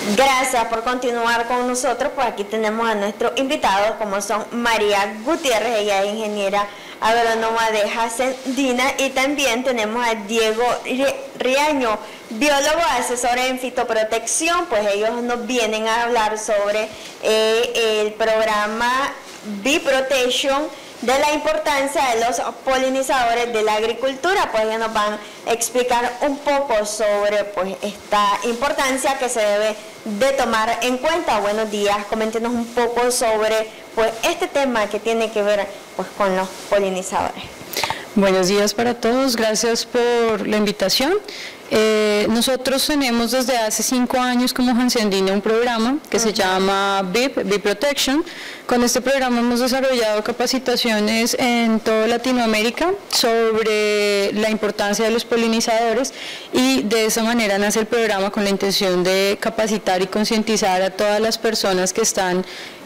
Gracias por continuar con nosotros. Pues aquí tenemos a nuestros invitados, como son María Gutiérrez, ella es ingeniera agrónoma de Jacendina, y también tenemos a Diego Riaño, biólogo asesor en fitoprotección. Pues ellos nos vienen a hablar sobre el programa Bee Protection, de la importancia de los polinizadores de la agricultura. Pues ellos nos van a explicar un poco sobre pues esta importancia que se debe de tomar en cuenta. Buenos días, coméntenos un poco sobre pues este tema que tiene que ver pues con los polinizadores. Buenos días para todos, gracias por la invitación. Nosotros tenemos desde hace 5 años como Jacendina un programa que se llama Bee Protection. Con este programa hemos desarrollado capacitaciones en toda Latinoamérica sobre la importancia de los polinizadores, y de esa manera nace el programa con la intención de capacitar y concientizar a todas las personas que están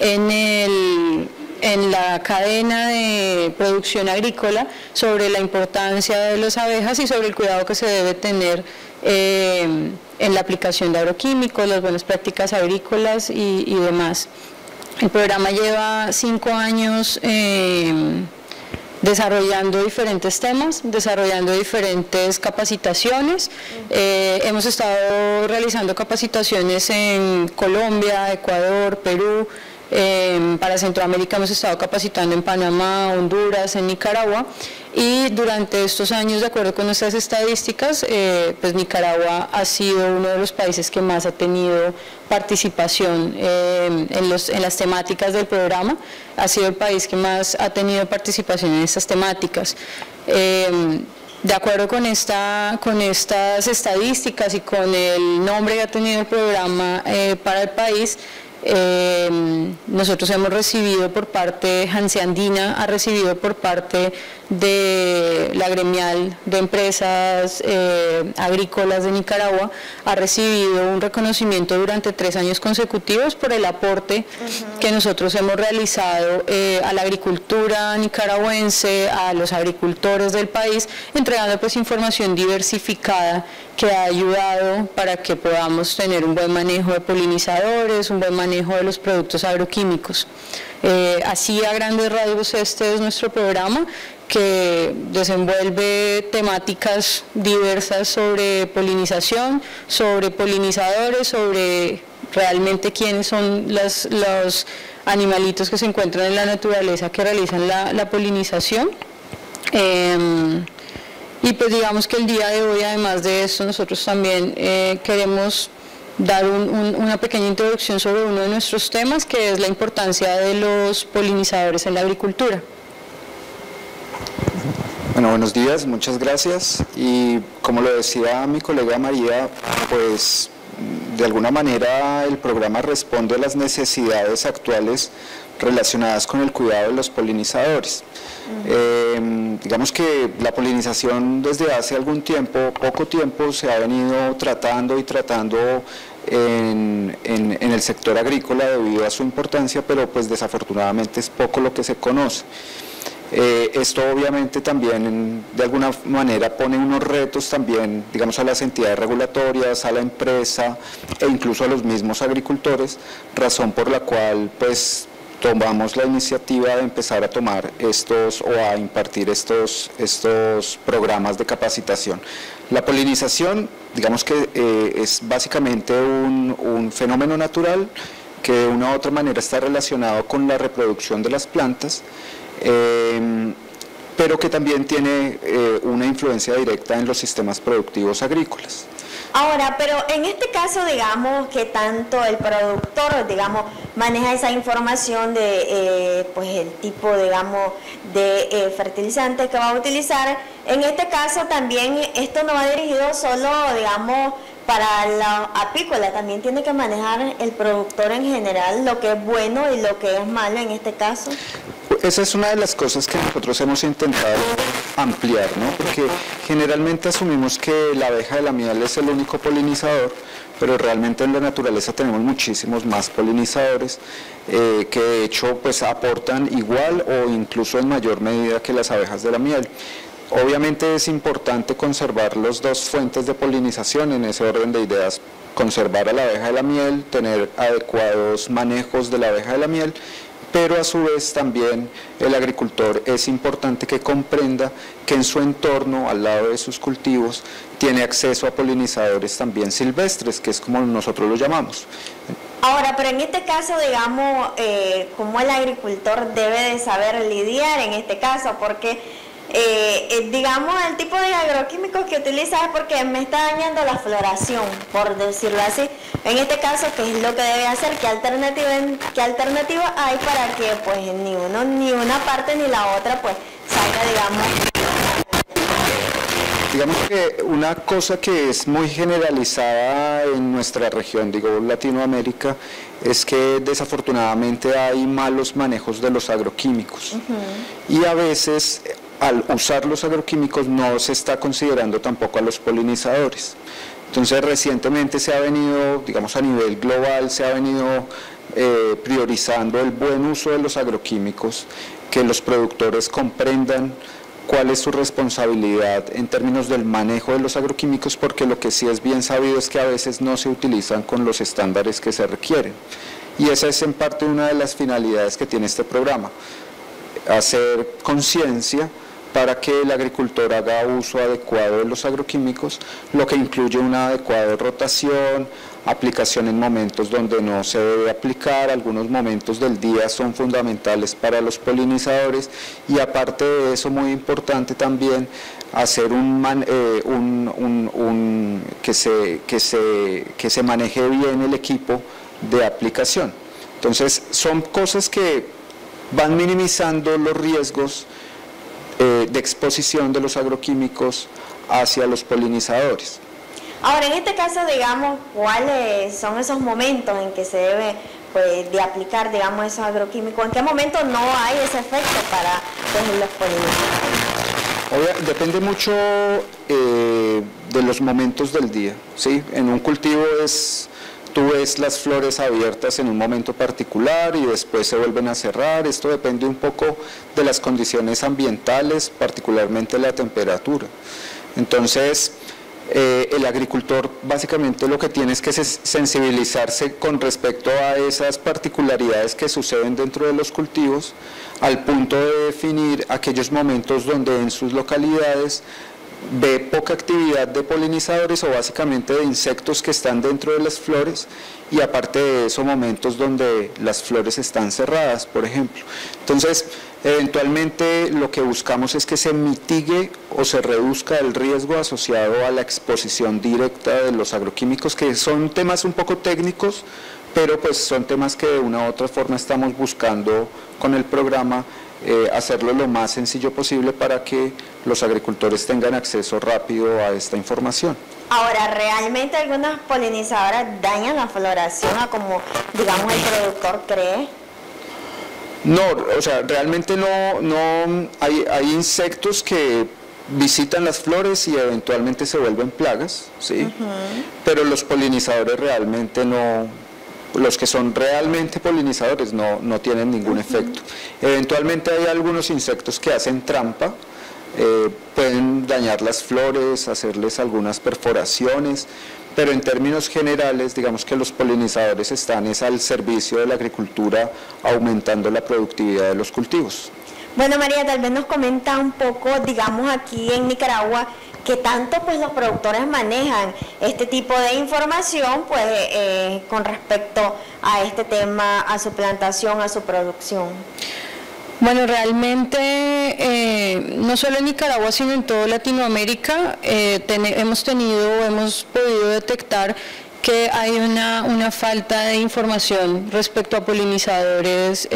en la cadena de producción agrícola sobre la importancia de las abejas y sobre el cuidado que se debe tener en la aplicación de agroquímicos, las buenas prácticas agrícolas y demás. El programa lleva 5 años desarrollando diferentes temas, desarrollando diferentes capacitaciones. Hemos estado realizando capacitaciones en Colombia, Ecuador, Perú. Para Centroamérica hemos estado capacitando en Panamá, Honduras, en Nicaragua, y durante estos años, de acuerdo con nuestras estadísticas, pues Nicaragua ha sido uno de los países que más ha tenido participación en las temáticas del programa. Ha sido el país que más ha tenido participación en estas temáticas. De acuerdo con estas estadísticas y con el nombre que ha tenido el programa para el país, nosotros hemos recibido por parte, Jacendina ha recibido por parte de la gremial de empresas agrícolas de Nicaragua, ha recibido un reconocimiento durante 3 años consecutivos por el aporte que nosotros hemos realizado a la agricultura nicaragüense, a los agricultores del país, entregando pues información diversificada que ha ayudado para que podamos tener un buen manejo de polinizadores, un buen manejo de los productos agroquímicos. Así a grandes rasgos este es nuestro programa, que desenvuelve temáticas diversas sobre polinización, sobre polinizadores, sobre realmente quiénes son los animalitos que se encuentran en la naturaleza que realizan la polinización. Y pues digamos que el día de hoy, además de esto, nosotros también queremos dar una pequeña introducción sobre uno de nuestros temas, que es la importancia de los polinizadores en la agricultura. Bueno, buenos días, muchas gracias. Y como lo decía mi colega María, pues de alguna manera el programa responde a las necesidades actuales relacionadas con el cuidado de los polinizadores. Digamos que la polinización desde hace algún tiempo, poco tiempo, se ha venido tratando en el sector agrícola debido a su importancia, pero pues desafortunadamente es poco lo que se conoce. Esto obviamente también de alguna manera pone unos retos también, digamos, a las entidades regulatorias, a la empresa e incluso a los mismos agricultores, razón por la cual pues tomamos la iniciativa de empezar a tomar o a impartir estos programas de capacitación. La polinización, digamos que es básicamente un fenómeno natural que de una u otra manera está relacionado con la reproducción de las plantas, pero que también tiene una influencia directa en los sistemas productivos agrícolas. Ahora, pero en este caso, digamos, que tanto el productor, digamos, maneja esa información de, pues, el tipo, digamos, de fertilizante que va a utilizar. En este caso también esto no va dirigido solo, digamos, para la apícola, también tiene que manejar el productor en general lo que es bueno y lo que es malo en este caso. Esa es una de las cosas que nosotros hemos intentado ampliar, ¿no? Porque generalmente asumimos que la abeja de la miel es el único polinizador, pero realmente en la naturaleza tenemos muchísimos más polinizadores que de hecho pues aportan igual o incluso en mayor medida que las abejas de la miel. obviamente es importante conservar las dos fuentes de polinización en ese orden de ideas, conservar a la abeja de la miel, tener adecuados manejos de la abeja de la miel, pero a su vez también el agricultor es importante que comprenda que en su entorno, al lado de sus cultivos, tiene acceso a polinizadores también silvestres, que es como nosotros lo llamamos. Ahora, pero en este caso, digamos, ¿cómo el agricultor debe de saber lidiar en este caso? Porque, digamos, el tipo de agroquímicos que utiliza es porque me está dañando la floración, por decirlo así. En este caso, ¿qué es lo que debe hacer? ¿Qué alternativa hay para que pues ni uno, ni una parte ni la otra pues salga, digamos? Digamos que una cosa que es muy generalizada en nuestra región, digo Latinoamérica, es que desafortunadamente hay malos manejos de los agroquímicos. Y a veces al usar los agroquímicos no se está considerando tampoco a los polinizadores. Entonces recientemente se ha venido, digamos a nivel global, se ha venido priorizando el buen uso de los agroquímicos, que los productores comprendan cuál es su responsabilidad en términos del manejo de los agroquímicos, porque lo que sí es bien sabido es que a veces no se utilizan con los estándares que se requieren. Y esa es en parte una de las finalidades que tiene este programa, hacer conciencia para que el agricultor haga uso adecuado de los agroquímicos, lo que incluye una adecuada rotación, aplicación en momentos donde no se debe aplicar, algunos momentos del día son fundamentales para los polinizadores, y aparte de eso, muy importante también, hacer que se maneje bien el equipo de aplicación. Entonces, son cosas que van minimizando los riesgos de exposición de los agroquímicos hacia los polinizadores. Ahora, en este caso, digamos, ¿cuáles son esos momentos en que se debe pues, de aplicar, digamos, esos agroquímicos? ¿En qué momento no hay ese efecto para pues, los polinizadores? Depende mucho de los momentos del día, ¿sí? En un cultivo tú ves las flores abiertas en un momento particular y después se vuelven a cerrar. Esto depende un poco de las condiciones ambientales, particularmente la temperatura. Entonces, el agricultor básicamente lo que tiene es que sensibilizarse con respecto a esas particularidades que suceden dentro de los cultivos, al punto de definir aquellos momentos donde en sus localidades ve poca actividad de polinizadores o básicamente de insectos que están dentro de las flores, y aparte de eso momentos donde las flores están cerradas, por ejemplo. Entonces, eventualmente lo que buscamos es que se mitigue o se reduzca el riesgo asociado a la exposición directa de los agroquímicos, que son temas un poco técnicos, pero pues son temas que de una u otra forma estamos buscando con el programa hacerlo lo más sencillo posible para que los agricultores tengan acceso rápido a esta información. Ahora, ¿realmente algunas polinizadoras dañan la floración a como, digamos, el productor cree? No, o sea, realmente no hay insectos que visitan las flores y eventualmente se vuelven plagas, ¿sí? Pero los polinizadores realmente no, los que son realmente polinizadores no tienen ningún efecto. Eventualmente hay algunos insectos que hacen trampa, pueden dañar las flores, hacerles algunas perforaciones, pero en términos generales, digamos que los polinizadores están al servicio de la agricultura, aumentando la productividad de los cultivos. Bueno, María, tal vez nos comenta un poco, digamos, aquí en Nicaragua, que tanto pues los productores manejan este tipo de información pues con respecto a este tema, a su plantación, a su producción. Bueno, realmente no solo en Nicaragua sino en toda Latinoamérica hemos podido detectar que hay una falta de información respecto a polinizadores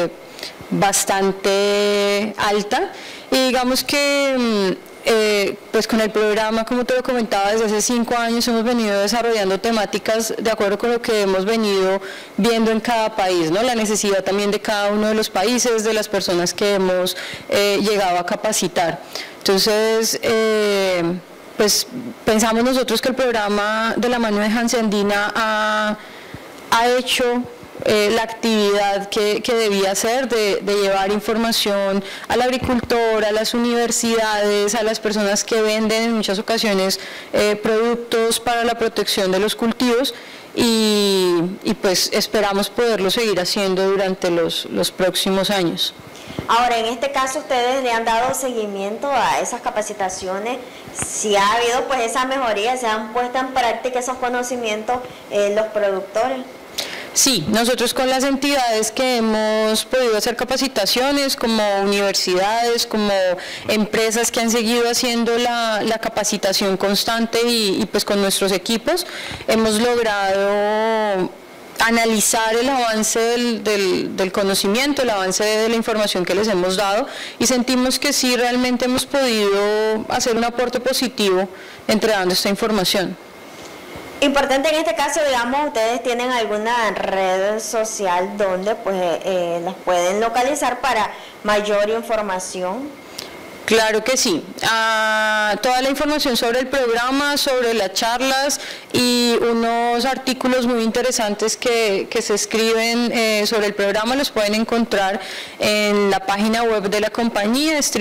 bastante alta, y digamos que pues con el programa, como te lo comentaba, desde hace 5 años hemos venido desarrollando temáticas de acuerdo con lo que hemos venido viendo en cada país, ¿no? La necesidad también de cada uno de los países, de las personas que hemos llegado a capacitar. Entonces, pues pensamos nosotros que el programa de la mano de Hanseandina ha hecho la actividad que debía hacer de llevar información al agricultor, a las universidades, a las personas que venden en muchas ocasiones productos para la protección de los cultivos y pues esperamos poderlo seguir haciendo durante los próximos años. Ahora, en este caso, ¿ustedes le han dado seguimiento a esas capacitaciones? Si ha habido pues esa mejoría, ¿se han puesto en práctica esos conocimientos los productores? Sí, nosotros con las entidades que hemos podido hacer capacitaciones, como universidades, como empresas que han seguido haciendo la capacitación constante y pues con nuestros equipos, hemos logrado analizar el avance del conocimiento, el avance de la información que les hemos dado y sentimos que sí realmente hemos podido hacer un aporte positivo entregando esta información. Importante en este caso, digamos, ustedes tienen alguna red social donde pues las pueden localizar para mayor información. Claro que sí. Toda la información sobre el programa, sobre las charlas y unos artículos muy interesantes que se escriben sobre el programa los pueden encontrar en la página web de la compañía, es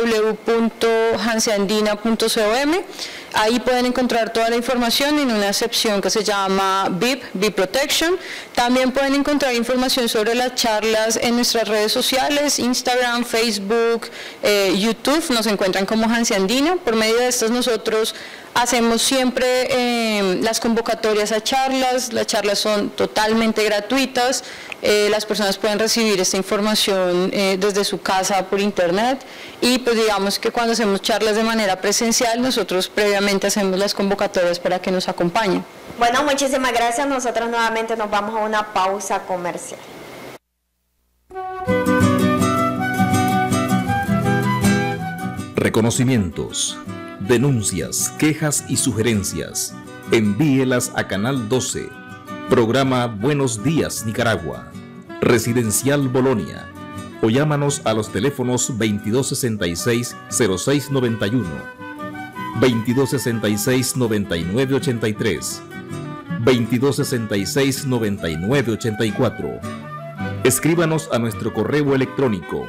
www.hanseandina.com. Ahí pueden encontrar toda la información en una sección que se llama BIP, Bee Protection. También pueden encontrar información sobre las charlas en nuestras redes sociales, Instagram, Facebook, YouTube, nos encuentran como Hanseandina. Por medio de estas nosotros hacemos siempre las convocatorias a charlas, las charlas son totalmente gratuitas, las personas pueden recibir esta información desde su casa por internet y pues digamos que cuando hacemos charlas de manera presencial nosotros previamente hacemos las convocatorias para que nos acompañen. Bueno, muchísimas gracias, nosotros nuevamente nos vamos a una pausa comercial. Reconocimientos, denuncias, quejas y sugerencias. Envíelas a Canal 12, programa Buenos Días Nicaragua, Residencial Bolonia, o llámanos a los teléfonos 2266-0691, 2266-9983, 2266-9984. Escríbanos a nuestro correo electrónico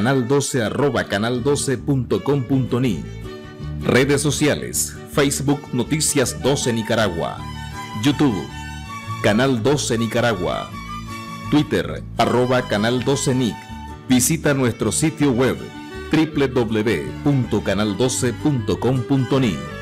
canal12@canal12.com.ni. Redes sociales: Facebook Noticias 12 Nicaragua, YouTube Canal 12 Nicaragua, Twitter @Canal 12 Nic. Visita nuestro sitio web www.canal12.com.ni.